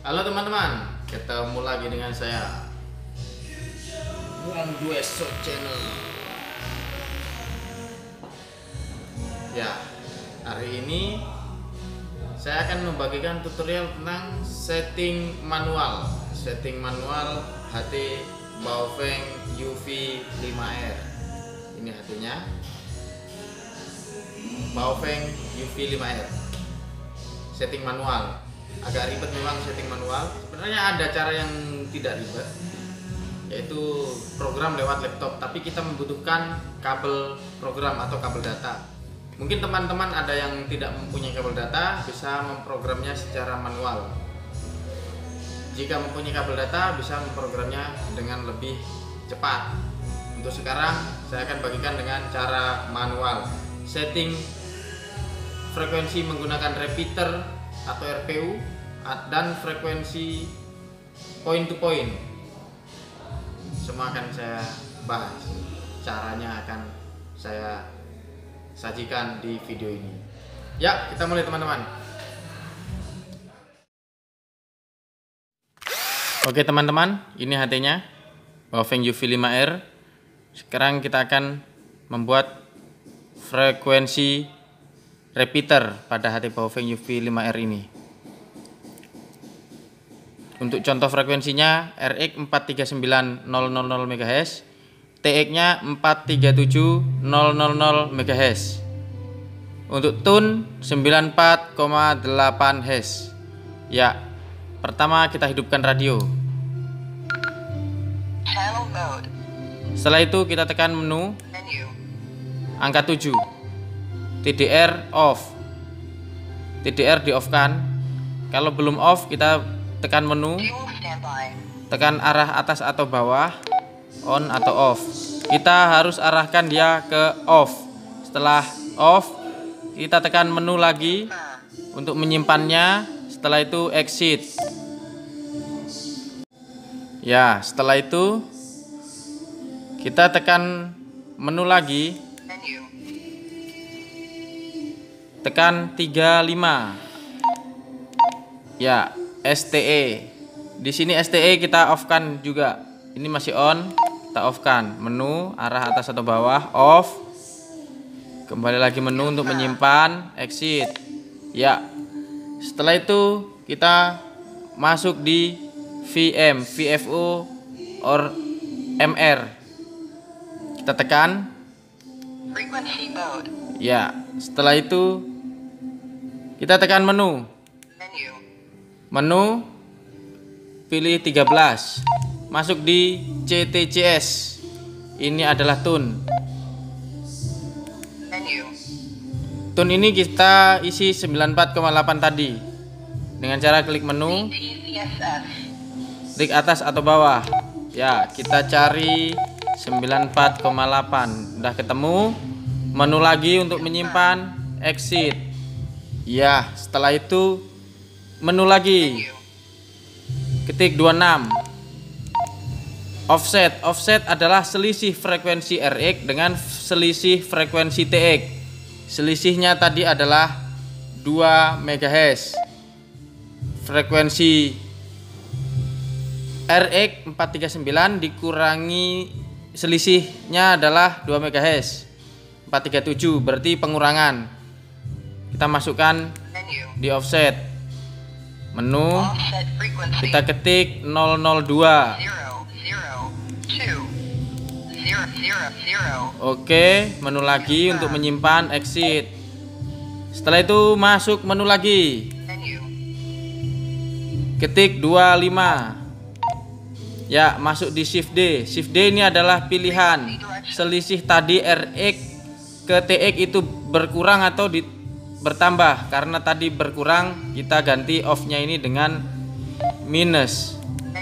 Halo teman-teman, ketemu lagi dengan saya Wong Dueso Channel. Ya, hari ini saya akan membagikan tutorial tentang setting manual HT Baofeng UV5R. Ini HT-nya Baofeng UV5R. Setting manual. Agak ribet memang setting manual. Sebenarnya ada cara yang tidak ribet, yaitu program lewat laptop, tapi kita membutuhkan kabel program atau kabel data. Mungkin teman-teman ada yang tidak mempunyai kabel data, bisa memprogramnya secara manual. Jika mempunyai kabel data, bisa memprogramnya dengan lebih cepat. Untuk sekarang saya akan bagikan dengan cara manual. Setting frekuensi menggunakan repeater atau RPU dan frekuensi point to point. Semua akan saya bahas. Caranya akan saya sajikan di video ini. Ya, kita mulai teman-teman. Oke teman-teman, ini HT-nya Baofeng UV5R. Sekarang kita akan membuat frekuensi repeater pada HT Baofeng UV5R ini. Untuk contoh frekuensinya RX 439000 MHz, TX-nya 437000 MHz. Untuk tune 94,8 Hz. Ya, pertama kita hidupkan radio. Channel mode. Setelah itu kita tekan menu. Angka 7. TDR off. TDR di off kan. Kalau belum off kita tekan menu, tekan arah atas atau bawah, on atau off. Kita harus arahkan dia ke off. Setelah off kita tekan menu lagi untuk menyimpannya. Setelah itu exit. Ya, setelah itu kita tekan menu lagi, tekan 35. Ya, STE. Di sini STE kita off kan juga. Ini masih on, kita off kan. Menu arah atas atau bawah, off. Kembali lagi menu untuk menyimpan, exit. Ya. Setelah itu kita masuk di VM, VFO or MR. Kita tekan. Frequency mode. Ya, setelah itu kita tekan menu. Menu pilih 13. Masuk di CTCS. Ini adalah tune. Tune ini kita isi 94,8 tadi. Dengan cara klik menu, klik atas atau bawah. Ya, kita cari 94,8. Udah ketemu. Menu lagi untuk menyimpan, exit. Ya, setelah itu menu lagi, ketik 26. Offset adalah selisih frekuensi RX dengan selisih frekuensi TX. Selisihnya tadi adalah 2 MHz. Frekuensi RX 439 dikurangi selisihnya adalah 2 MHz. 437 berarti pengurangan. Kita masukkan di offset. Menu, kita ketik 002. Oke, menu lagi untuk menyimpan, exit. Setelah itu masuk menu lagi, ketik 25. Ya, masuk di shift D. Shift D ini adalah pilihan. Selisih tadi RX ke TX itu berkurang atau bertambah. Karena tadi berkurang, kita ganti off-nya ini dengan minus.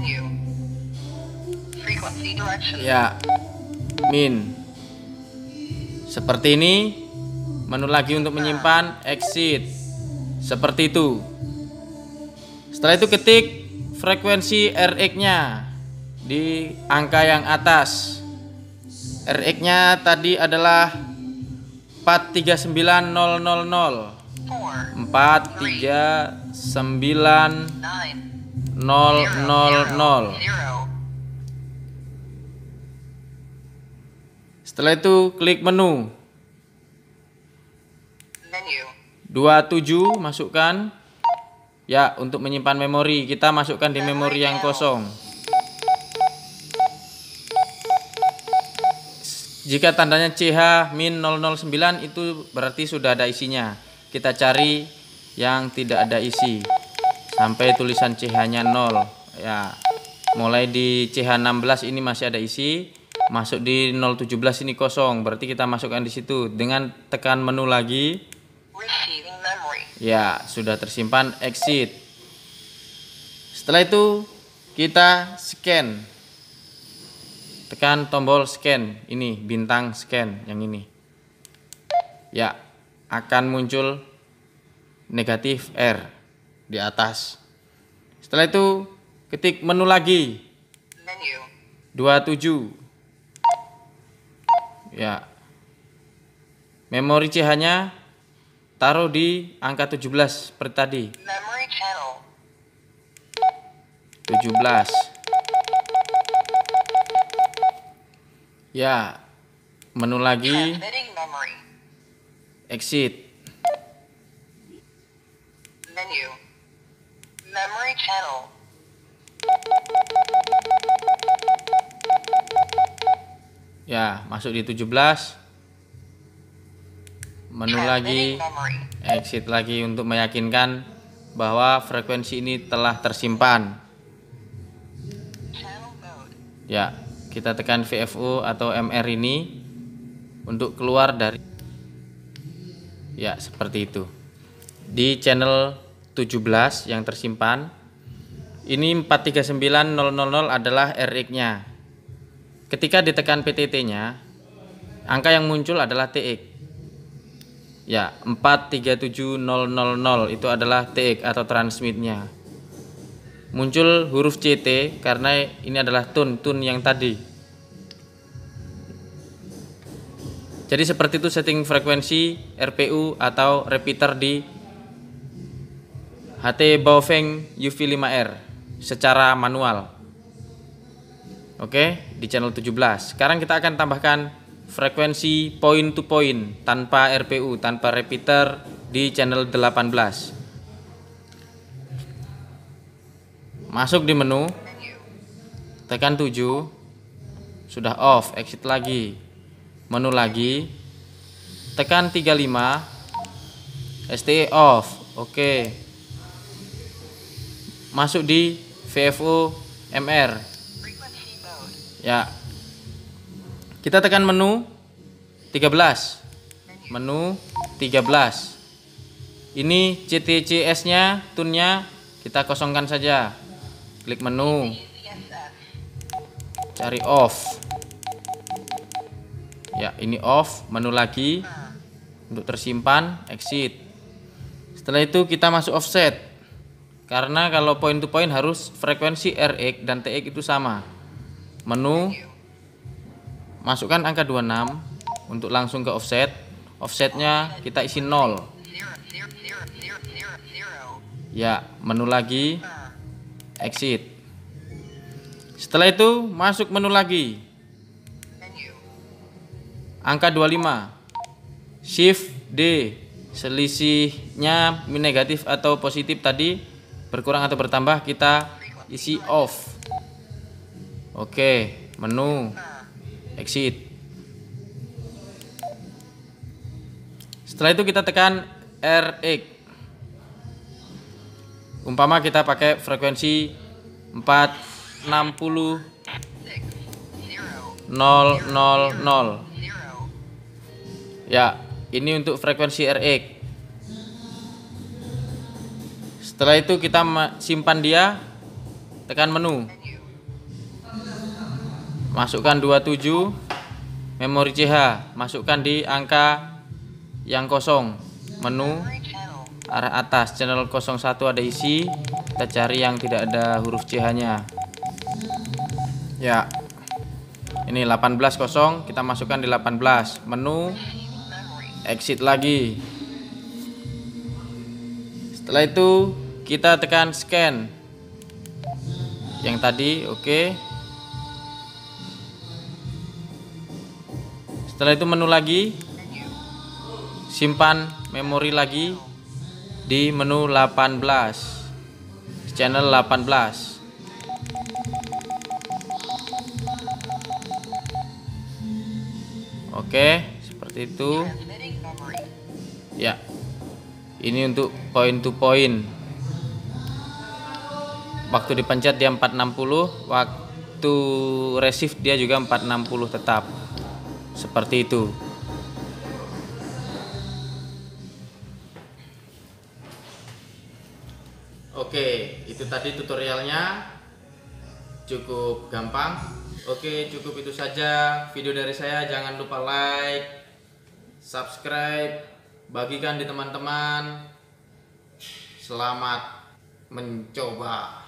Ya, min. Seperti ini. Menu lagi untuk menyimpan, exit. Seperti itu. Setelah itu ketik frekuensi RX-nya di angka yang atas. RX-nya tadi adalah 439000. 439000. Zero. Setelah itu klik menu. Menu. 27 masukkan. Ya, untuk menyimpan memori kita masukkan di memori yang kosong. Jika tandanya CH-009 itu berarti sudah ada isinya. Kita cari yang tidak ada isi sampai tulisan CH-nya 0. Ya, mulai di CH16 ini masih ada isi. Masuk di 017 ini kosong, berarti kita masukkan di situ. Dengan tekan menu lagi, Receiving memory. ya sudah tersimpan. Exit. Setelah itu kita scan. Tekan tombol scan ini, bintang scan yang ini. Ya, akan muncul negatif R di atas. Setelah itu ketik menu lagi. Menu. 27. Ya, memori CH-nya taruh di angka 17 seperti tadi. Memory channel. 17. Ya, menu lagi, Transmitting memory. exit. Menu. Memory channel. Ya, masuk di 17. Menu lagi, Transmitting memory. exit lagi untuk meyakinkan bahwa frekuensi ini telah tersimpan. Channel mode. Ya, kita tekan VFO atau MR ini untuk keluar dari. Ya, seperti itu. Di channel 17 yang tersimpan, ini 439.000 adalah RX-nya. Ketika ditekan PTT-nya, angka yang muncul adalah TX. Ya, 437000 itu adalah TX atau transmitnya. Muncul huruf CT karena ini adalah tune yang tadi. Jadi seperti itu setting frekuensi RPU atau repeater di HT Baofeng UV5R secara manual. Oke, di channel 17. Sekarang kita akan tambahkan frekuensi point to point tanpa RPU, tanpa repeater di channel 18. Masuk di menu, tekan 7. Sudah off, exit lagi. Menu lagi. Tekan 35. STE off. Oke. Masuk di VFO MR. Frequency mode. Ya. Kita tekan menu 13. Menu 13. Ini CTCS-nya, tune-nya kita kosongkan saja. Klik menu, CSS. cari off. Ya, ini off, menu lagi untuk tersimpan, exit. Setelah itu kita masuk offset. Karena kalau point to point harus frekuensi RX dan TX itu sama. Menu, masukkan angka 26 untuk langsung ke offset. Offsetnya kita isi 0. 0. Ya, menu lagi, exit. Setelah itu masuk menu lagi. Menu. Angka 25. Shift D. Selisihnya negatif atau positif tadi berkurang atau bertambah kita isi off. Oke, menu, exit. Setelah itu kita tekan RX. Umpama kita pakai frekuensi 460.000. 0. Ya, ini untuk frekuensi RX. Setelah itu kita simpan dia, tekan menu. Masukkan 27, memori CH, masukkan di angka yang kosong. Menu Memory channel. arah atas, channel 01 ada isi, kita cari yang tidak ada huruf CH-nya. Ya. Ini 18 kosong, kita masukkan di 18. Menu, exit lagi. Setelah itu kita tekan scan. yang tadi. Oke. Setelah itu menu lagi, Menu. simpan memori lagi di menu 18, channel 18. Oke, seperti itu. Transmitting memory. Ya, ini untuk point to point. Waktu dipencet dia 460, waktu receive dia juga 460 tetap. Seperti itu. Oke, itu tadi tutorialnya. Cukup gampang. Oke, cukup itu saja video dari saya. Jangan lupa like, subscribe, bagikan di teman-teman. Selamat mencoba.